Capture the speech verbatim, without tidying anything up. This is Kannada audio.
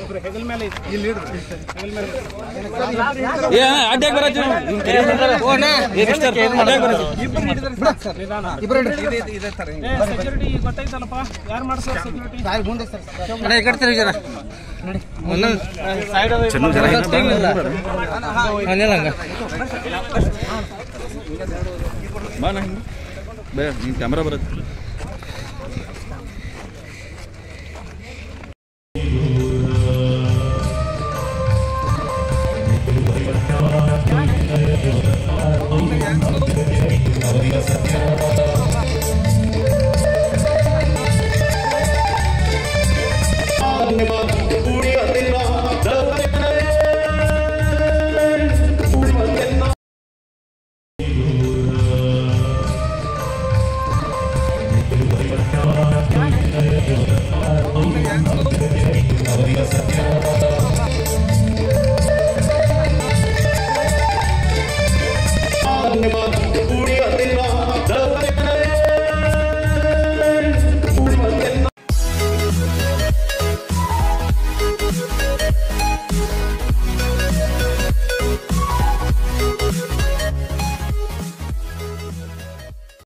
ಹೆಗಲ ಮೇಲೆ ಇಲ್ಲಿ ಇಡ್ರಿ ಹೆಗಲ ಮೇಲೆ ಏ ಅಡ್ಡಾಗಿ ಬರಚ್ಚು ಓಣ ಎಕ್ಸ್ಟ್ರಾ ಅಡ್ಡಾಗಿ ಬರಚ್ಚು ಇಬ್ರು ಹಿಡಿದ್ರೆ ಸರ್ ನಿಧಾನ ಇಬ್ರು ಹಿಡಿದ್ರೆ ಇದೆ ತರ ಏ ಸೆಕ್ಯೂರಿಟಿ ಗೊತ್ತಾಯ್ತಲ್ಲಪ್ಪ ಯಾರು ಮಾಡ್ಸೋದು ಸೆಕ್ಯೂರಿಟಿ ಸಾಯಿ ಮುಂದೆ ಸರ್ ಅಣ್ಣ ಈ ಕಡೆ ತಿರುಗಿ ಜನ ನೋಡಿ ಒಂದೊಂದು ಸೈಡ್ ಅದು ಚೆನ್ನ ಜನ ಇಲ್ಲ ಅನ್ನಲ್ಲ ಹಂಗ ಬಾ ನಾ ಬೇ ನೀನು ಕ್ಯಾಮೆರಾ ಬರುತ್ತೆ Gracias.